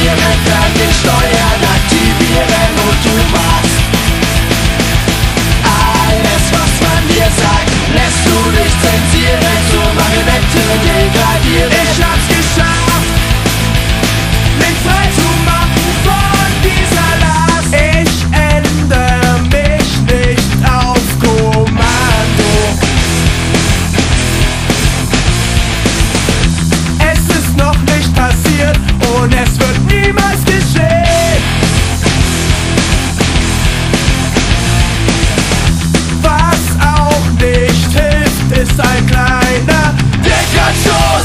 regieren, ferngesteuert aktivieren und du machst alles, was man dir sagt. Lässt du dich zensieren, zur Marionette degradieren. Ich hab's geschafft, mich frei zu machen von dieser Last. Ich ändere mich nicht auf Kommando. Es ist noch nicht passiert und es wird niemals geschehen. Was auch nicht hilft, ist ein kleiner Denkanstoß!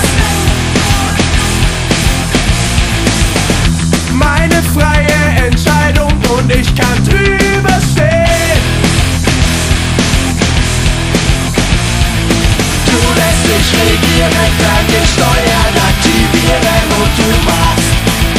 meine freie Entscheidung und ich kann drüber stehen. Du lässt dich regieren, ferngesteuert aktivieren und du machst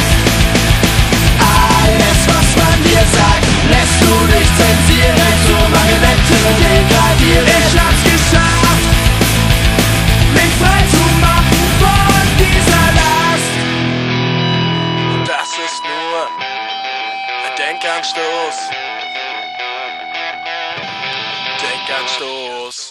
alles, was man dir sagt. Lässt du dich zensieren, zur Marionette degradieren. Ich hab's geschafft, mich frei zu machen von dieser Last. Und das ist nur ein Denkanstoß. Denkanstoß.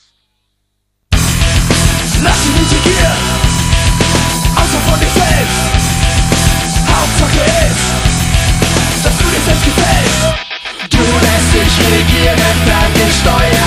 Lass dich integrieren, außer von dir selbst. Hauptsache ist, dass du dir selbst gefällst. Du lässt dich regieren, ferngesteuert